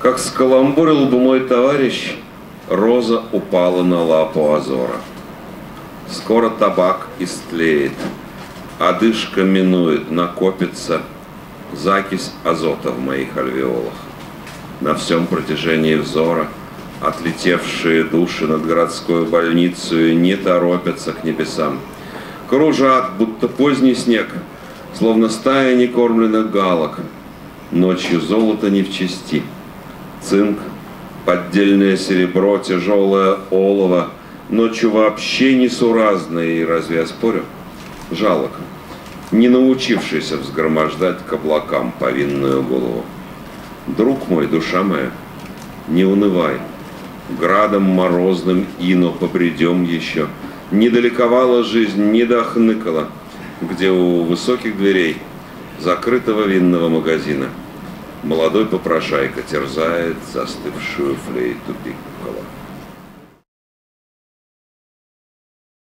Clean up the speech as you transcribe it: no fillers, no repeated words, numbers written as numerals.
Как скаламбурил бы мой товарищ, роза упала на лапу Азора. Скоро табак истлеет, одышка минует, накопится закись азота в моих альвеолах. На всем протяжении взора отлетевшие души над городской больницей не торопятся к небесам. Кружат, будто поздний снег, словно стая некормленных галок. Ночью золото не в чести. Цинк, поддельное серебро, тяжелое олово ночью вообще несуразное, и разве я спорю? Жалок, не научившийся взгромождать к облакам повинную голову. Друг мой, душа моя, не унывай, градом морозным ино побредем еще. Недалековала жизнь, не дохныкала, где у высоких дверей закрытого винного магазина молодой попрошайка терзает застывшую флейту пикколо.